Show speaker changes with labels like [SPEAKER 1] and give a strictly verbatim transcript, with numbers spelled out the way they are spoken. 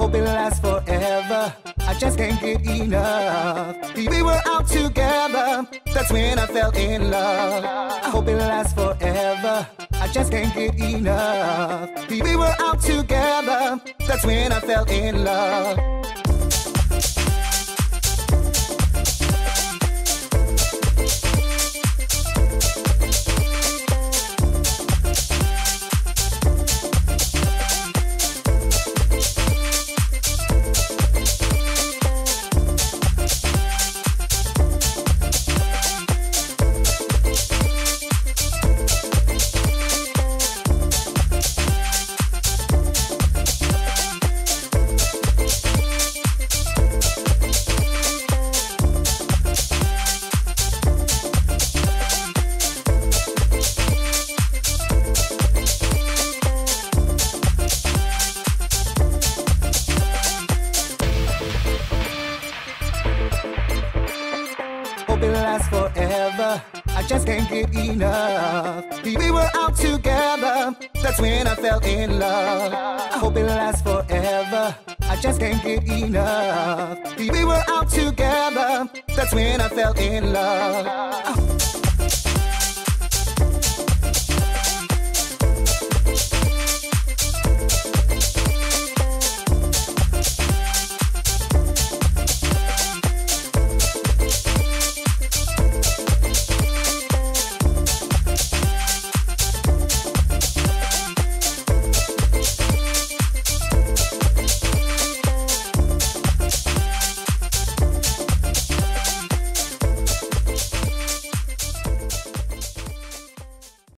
[SPEAKER 1] Hope it lasts forever. I just can't get enough. We were out together. That's when I fell in love. I hope it lasts forever. I just can't get enough. We were out together. That's when I fell in love. Hope it lasts forever. I just can't get enough. We were out together. That's when I fell in love. I hope it lasts forever. I just can't get enough. We were out together. That's when I fell in love.